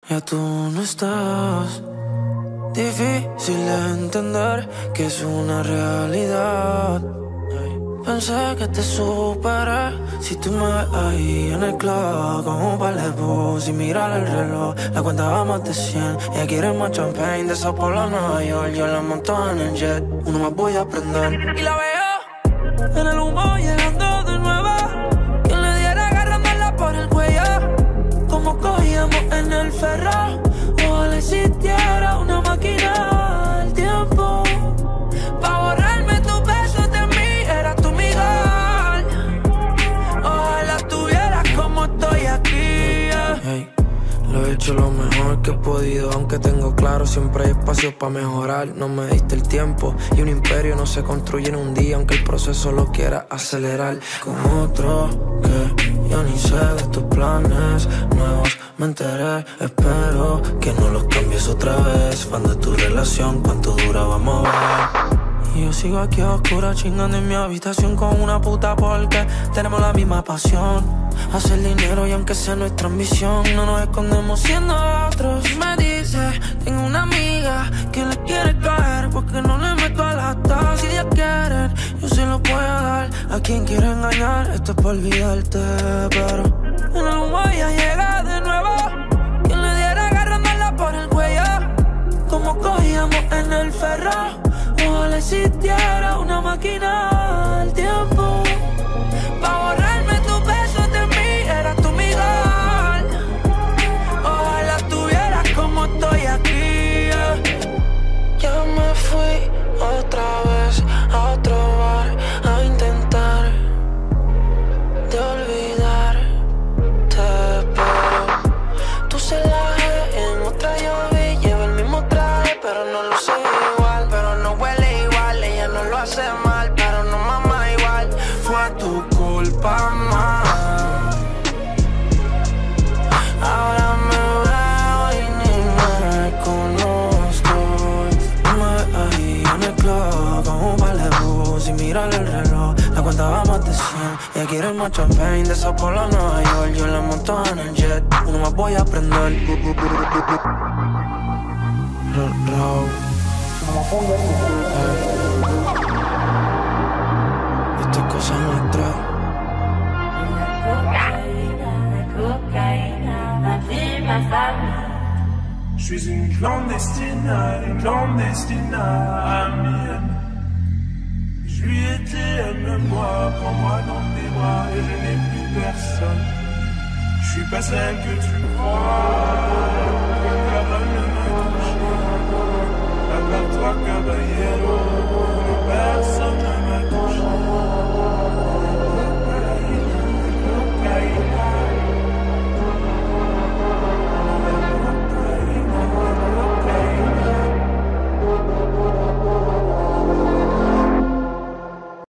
Ya tú no estás. Difícil de entender que es una realidad. Pensé que te superé. Si tú me ves ahí en el club con un par de bus y mirar el reloj, la cuenta va más de 100. Ella quiere más champagne de Sao Paulo a Nueva York. Yo la monto en el jet, uno más voy a aprender. Y la veo en el humo llegando de nuevo. Quien le diera agarrándola por el cuello, como cogíamos en el ferro. Ojalá existiera una máquina del tiempo pa' borrarme tus besos de mí. Era tu Miguel. Ojalá estuvieras como estoy aquí, yeah. Hey, lo he hecho lo mejor que he podido, aunque tengo claro siempre hay espacio para mejorar. No me diste el tiempo y un imperio no se construye en un día, aunque el proceso lo quiera acelerar. Con otro que yo ni sé de tus planes nuevos, me enteré, espero que no los cambies otra vez. Fan de tu relación, cuánto dura, vamos a ver. Y yo sigo aquí a oscuras chingando en mi habitación con una puta porque tenemos la misma pasión, hacer dinero y aunque sea nuestra ambición, no nos escondemos siendo otros. Me dice, tengo una amiga que le quiere caer porque no le meto a las tas. Si ella quiere, yo se lo puedo dar a quien quiera engañar. Esto es para olvidarte, pero en el humo ya llega de nuevo. Quien le diera agarrándola por el cuello, como cogíamos en el ferro. Ojalá existiera una máquina del tiempo pa' borrarme tus besos de mí. Era tu Miguel. Ojalá estuvieras como estoy aquí, yeah. Ya me fui otra vez a otro bar a intentar de olvidarte, pero tú se la en otra yo vi, lleva el mismo traje, pero no lo sé igual, pero no huele igual, ella no lo hace mal, pero no mama igual. Fue tu culpa más. Ahora me veo y ni me conozco. No me ves ahí en el club con un par de bus y mirar el reloj, la cuenta va más de 100. Ella quiere más champagne de Sao Paulo a Nueva York. Yo la monto en el jet, uno más voy a aprender. Esto es cosa nuestra. La cocaïna m'a fait ma famille. Je suis une clandestine mienne. Je lui ai dit aime-moi, prends-moi dans tes bras et je n'ai plus personne. Je suis pas celle que tu crois.